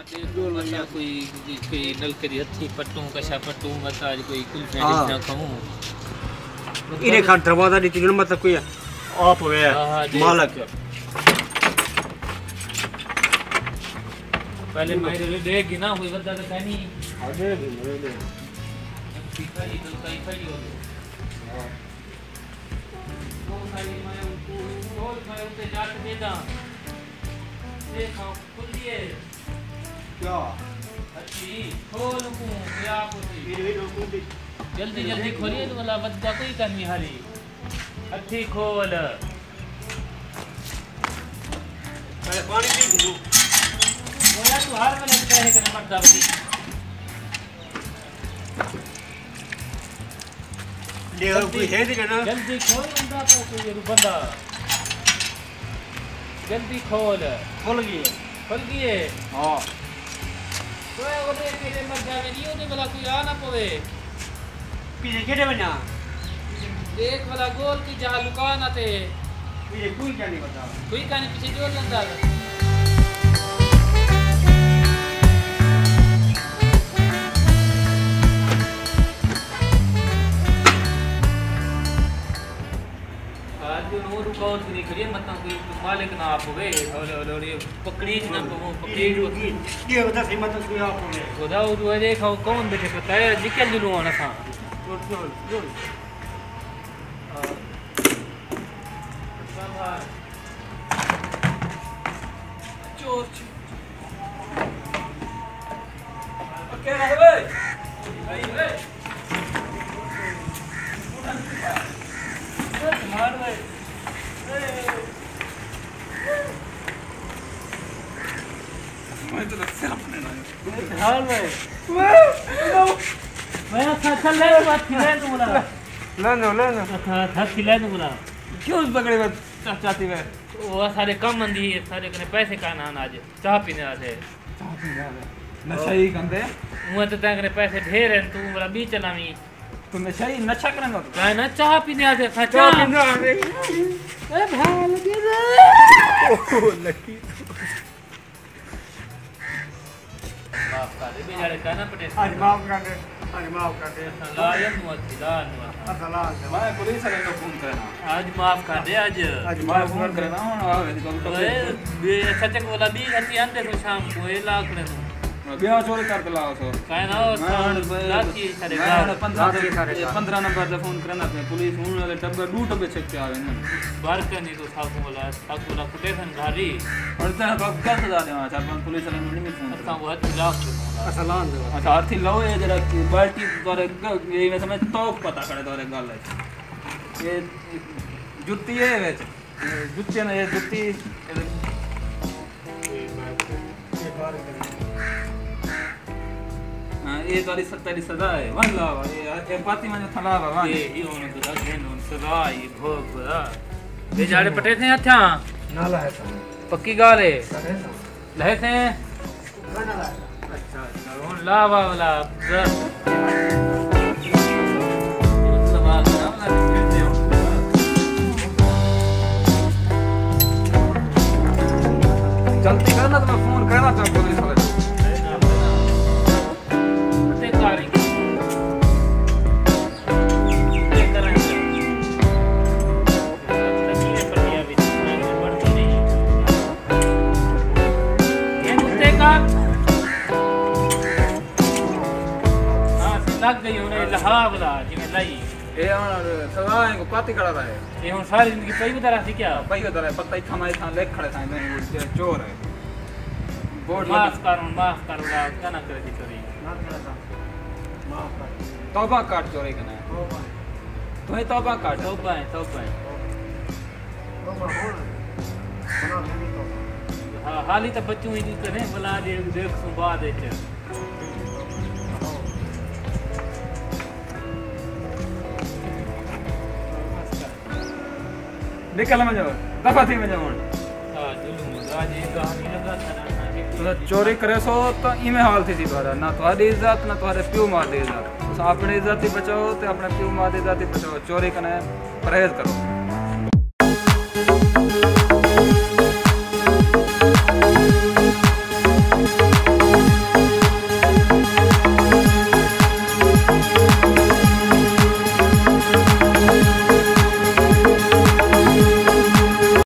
कोई नलके दी हथी पट्टू कशा पट्टू मत आज कोई कुल्फे ना खाऊं इने खान दरवाजा दी तीन मत कोई आप वे मालक पहले मेरे लिए देगी ना कोई वदा तो कहनी आगे भी मेरे लिए पिछली तो कई खड़ी हो हां वो खाली मैं बोल मैं उसे जाट देता देखो खुल दिए क्या अच्छी खोल को क्या पूछी मेरे लोगों की जल्दी जल्दी खोलिए तो वाला वदा कोई करनी हरी अच्छी खोल पहले पानी पी लूं बोला तू हार में लग रहे कि मत दबदी ले कोई है दी ना जल्दी खोल बंदा तो कोई बंदा जल्दी खोल गई हां तो ओले तेरे मर जावे नहीं ओने वाला कोई आ ना पवे पीछे केड़े बना देख वाला गोल की जहां लुकाना ते पीछे कोई क्या नहीं बता कोई काने पीछे जोर लंदा नो रुकावट नहीं करिए मतलब कोई मालिक ना आप होवे और ये पकड़ी ना पकड़ी ये बता सही मत कोई आप होवे खुदा वो देखो कौन बैठे पता है निकल जुलू आना सा जोर चोर ओके ना बे भाई बे मार भाई मैं तो लगता है अपने ना हाल भाई मैं अच्छा ले बात खिलाए तो बोला ले था खिलाए तो बोला क्यों पकड़े बात चाहती है वो सारे कम मंदी सारे कने पैसे का ना आज चाह पीने आते चाह पीने नशा ही कंदे मुंह तो तंग ने पैसे ढेर हैं तू बोला बी चलावी तो नशा करेंगे तो काय ना चाह पीने आते था चाह पीने आते ए भाल के ओ लकी माफ कर दे बेचारे कहना पड़े आज माफ कर दे लायन मत मैं पुलिस वाले को फोन करना आज माफ कर दे आज मैं फोन करना हूं आवे तो ये सच बोला बी हती अंदे तो शाम को ए लाख ने ब्याह चोरी कर लाओ सो काय ना लाठी सारे 15 नंबर पे फोन करना पे पुलिस उन वाले टब्बे दो टब्बे चेक के आवे ना बार करनी तो साकू कुटे सन घारी और ता बक का सजा देवा चार पुलिस वाले नहीं मिल फोन असा वो हथ लाख सलाम दे अच्छा आरती लो ये जरा बाल्टी तोरे ये में समझ तो पता करे तोरे गल है ये जुत्ती है वेच जुत्ती ना ये जुत्ती ये तोरी 27 सजा है वन लावा ये पाती में थला बाबा ये होने तो लगे नो सजा ये भोग ये जाड़े पटे थे अच्छा नाला है पक्की गाल है लहे थे अच्छा हुन लावा वाला जल्दी करना तो मैं फोन करना था पुलिस वाले लग गई उन्हें लहावला जिਵੇਂ लाई ये और सदा को पाती खड़ा रहा है ये हम सारी जिंदगी पई बता रहा थी क्या पई बता रहा पता ही हमारे थां लेख खड़े था मैं चोर है बोर्ड माफ करूंगा क्या ना करे थी चोरी माफ कर तौबा काट चोरी करना है तो ही तौबा काट तौबा है हां हाली तो बच्चों ही करे बुला दे देख सु बाद है निकल में जाओ दफा थी में जाओ हां जुलूम आज ये कहानी लगा था तो चोरी करे सो तो इमे हाल थी द्वारा ना तुम्हारी इज्जत ना तुम्हारे प्यू मार दे इज्जत अपनी इज्जत ही बचाओ तो अपने प्यू मार दे इज्जत ही बचाओ चोरी करना परहेज करो